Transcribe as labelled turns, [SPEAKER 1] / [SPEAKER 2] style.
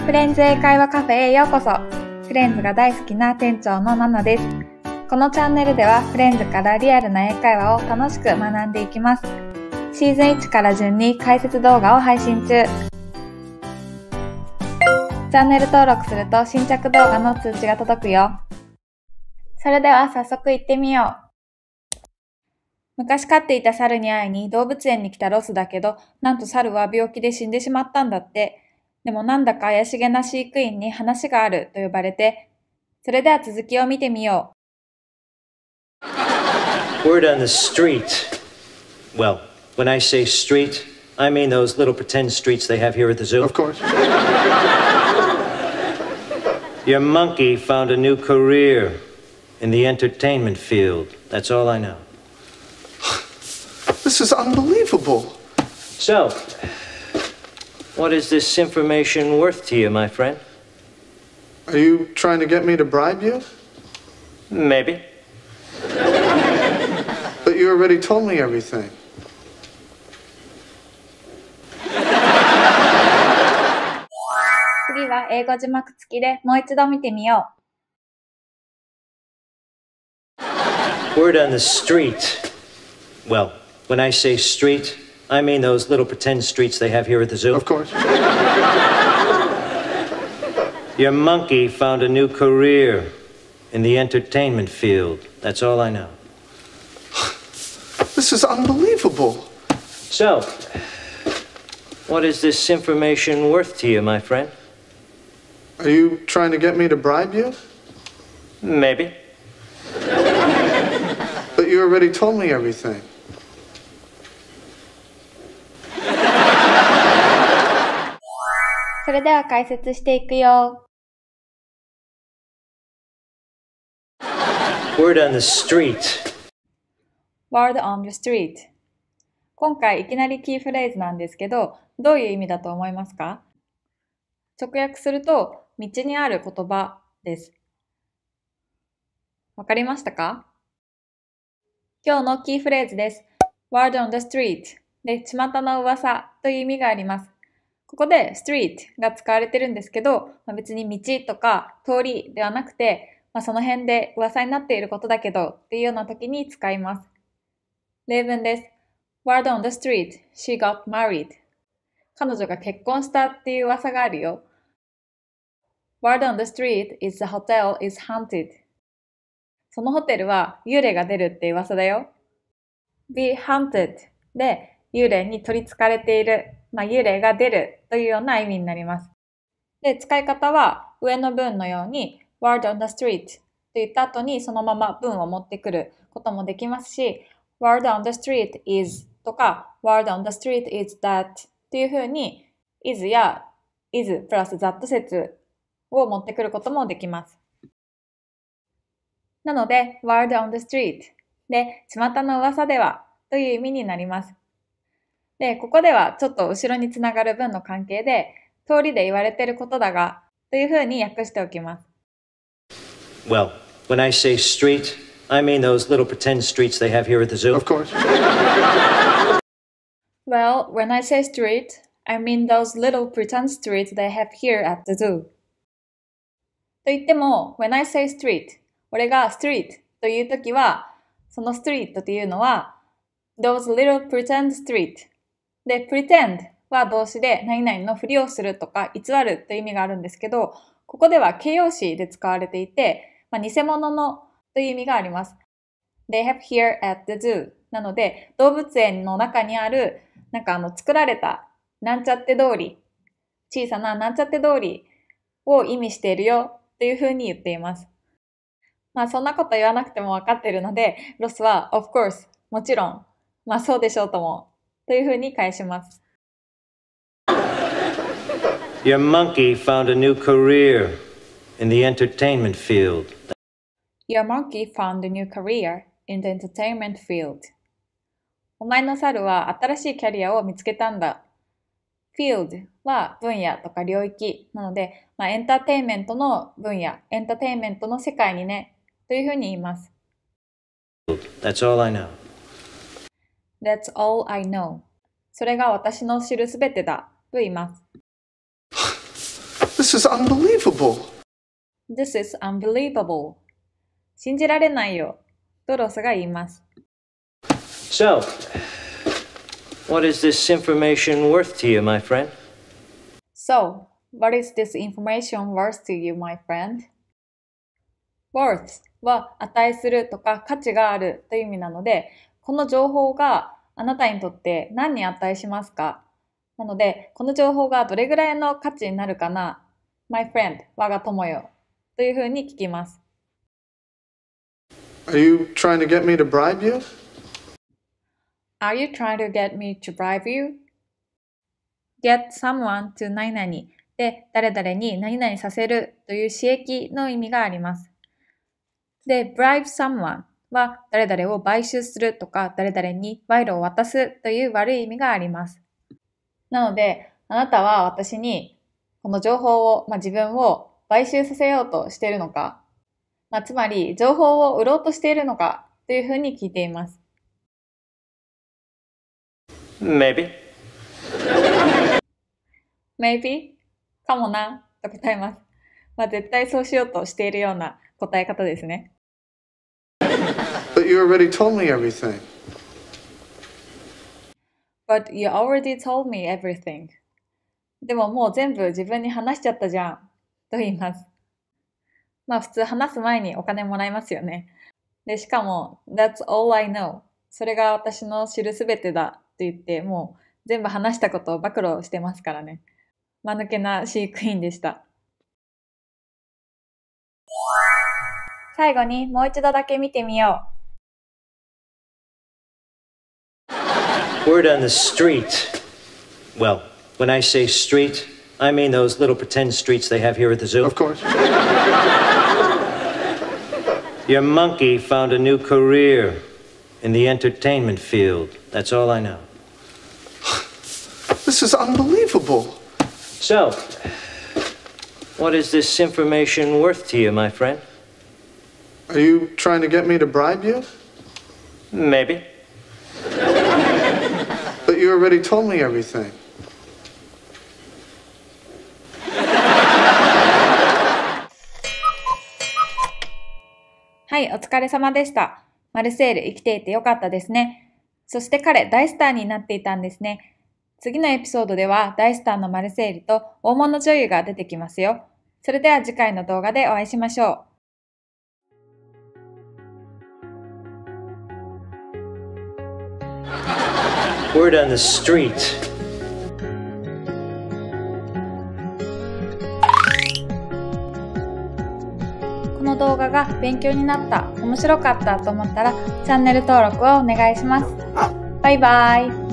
[SPEAKER 1] フレンズ英会話カフェへようこそ。フレンズが大好きな店長のナナです。このチャンネルではフレンズからリアルな英会話を楽しく学んでいきます。シーズン1から順に解説動画を配信中。チャンネル登録すると新着動画の通知が届くよ。それでは早速行ってみよう。昔飼っていた猿に会いに動物園に来たロスだけど、なんと猿は病気で死んでしまったんだって。でもなんだか怪しげな飼育員に話があると呼ばれて、それでは続きを見てみよ
[SPEAKER 2] う。Word on the street. Well, when I say street, I mean those little pretend streets they have here at the zoo.
[SPEAKER 3] Of course.
[SPEAKER 2] Your monkey found a new career in the entertainment field. That's all I know.
[SPEAKER 3] This is unbelievable.
[SPEAKER 2] So, what is this information worth to you, my friend?
[SPEAKER 3] Are you trying to get me to bribe you?
[SPEAKER 2] Maybe.
[SPEAKER 3] But you already told me everything.
[SPEAKER 1] 次は英語字幕付きでもう一度見てみよ
[SPEAKER 2] う。Word on the street. Well, when I say street, I mean those little pretend streets they have here at the zoo.
[SPEAKER 3] Of course.
[SPEAKER 2] Your monkey found a new career in the entertainment field. That's all I know.
[SPEAKER 3] This is unbelievable.
[SPEAKER 2] So, what is this information worth to you, my friend?
[SPEAKER 3] Are you trying to get me to bribe you?
[SPEAKER 2] Maybe.
[SPEAKER 3] But you already told me everything.
[SPEAKER 1] う。それでは解説していくよ。
[SPEAKER 2] Word on the street.
[SPEAKER 1] Word on the street。今回いきなりキーフレーズなんですけど、どういう意味だと思いますか？直訳すると、道にある言葉です。わかりましたか？今日のキーフレーズです。Word on the street で、巷の噂という意味があります。ここで street が使われてるんですけど、別に道とか通りではなくて、その辺で噂になっていることだけどっていうような時に使います。例文です。Word on the street, she got married. 彼女が結婚したっていう噂があるよ。Word on the street is the hotel is haunted. そのホテルは幽霊が出るって噂だよ。be haunted で幽霊に取り憑かれている、幽霊が出るというような意味になります。で、使い方は上の文のように word on the street と言った後にそのまま文を持ってくることもできますし、word on the street is とか word on the street is that というふうに is や is プラス that 説を持ってくることもできます。なので word on the street で巷の噂ではという意味になります。で、ここではちょっと後ろにつながる文の関係で通りで言われていることだがというふうに訳しておきます。
[SPEAKER 2] Well, when I say street, I mean those little pretend streets they have here at the zoo.
[SPEAKER 3] Of course.
[SPEAKER 1] Well, when I say street, I mean those little pretend streets they have here at the zoo. と言っても、when I say street, 俺が street というときは、その street というのは、those little pretend street で、pretend は動詞で何々のふりをするとか偽るという意味があるんですけど、ここでは形容詞で使われていて、偽物のという意味があります。They have here at the zoo なので、動物園の中にある、作られたなんちゃって通り、小さななんちゃって通りを意味しているよというふうに言っています。そんなこと言わなくても分かっているので、ロスは of course もちろん、そうでしょうともというふうに返します。
[SPEAKER 2] Your monkey found a new career in the entertainment field.
[SPEAKER 1] Your monkey found a new career in the entertainment field. お前の猿は新しいキャリアを見つけたんだ。field は分野とか領域なので、エンターテインメントの分野、エンターテインメントの世界にね、というふうに言います。
[SPEAKER 2] That's all I know.
[SPEAKER 1] That's all I know. それが私の知るすべてだと言います。
[SPEAKER 3] This This is unbelievable.
[SPEAKER 1] This is unbelievable. 信じられないよ。とロスが言います。
[SPEAKER 2] So, what is this information worth to you, my friend?
[SPEAKER 1] So, what is this information worth to you, my friend? Worth は値するとか価値があるという意味なので、この情報があなたにとって何に値しますか？なので、この情報がどれぐらいの価値になるかな？ My friend 我が友よというふうに聞きます。
[SPEAKER 3] Are you trying to get me to bribe you?
[SPEAKER 1] Are you trying to get me to bribe you? Get someone to 何々で誰々に何々させるという刺激の意味があります。で、bribe someone は誰々を買収するとか誰々に賄賂を渡すという悪い意味があります。なので、あなたは私にこの情報を、自分を買収させようとしているのか、つまり情報を売ろうとしているのかというふうに聞いています。
[SPEAKER 2] Maybe.
[SPEAKER 1] Maybe? かもなと答えます。絶対そうしようとしているような答え方ですね。
[SPEAKER 3] But you already told me everything.
[SPEAKER 1] But you already told me everything. でももう全部自分に話しちゃったじゃんと言います。普通話す前にお金もらいますよね。で、しかも That's all I know. それが私の知るすべてだと言ってもう全部話したことを暴露してますからね。間抜けな飼育員でした。最後にもう一度だけ見てみよ
[SPEAKER 2] う。Word on the street. Well, when I say street, I mean those little pretend streets they have here at the zoo.
[SPEAKER 3] Of course.
[SPEAKER 2] Your monkey found a new career in the entertainment field. That's all I know.
[SPEAKER 3] This is unbelievable.
[SPEAKER 2] So, what is this information worth to you, my friend?
[SPEAKER 3] Are you trying to get me to bribe you?
[SPEAKER 2] Maybe.
[SPEAKER 3] But you already told me everything.
[SPEAKER 1] はい、お疲れ様でした。マルセール生きていてよかったですね。そして彼、大スターになっていたんですね。次のエピソードでは大スターのマルセールと大物女優が出てきますよ。それでは次回の動画でお会いしましょ
[SPEAKER 2] う。Word on the street.
[SPEAKER 1] この動画が勉強になった、面白かったと思ったらチャンネル登録をお願いします。バイバイ。